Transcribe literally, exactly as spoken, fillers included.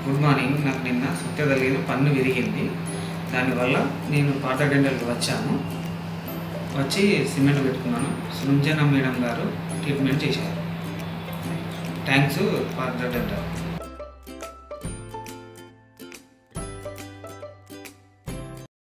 Good morning. నాకు నిన్న సుత్త తగిలిన పన్ను విరిగింది. దానివల్ల నేను పార్థ డెంటల్కి వచ్చాను. వచ్చి సిమెంట్ పెట్టుకున్నాను. సృంజన మేడం గారు ట్రీట్మెంట్ చేశారు. Thanks Partha dental.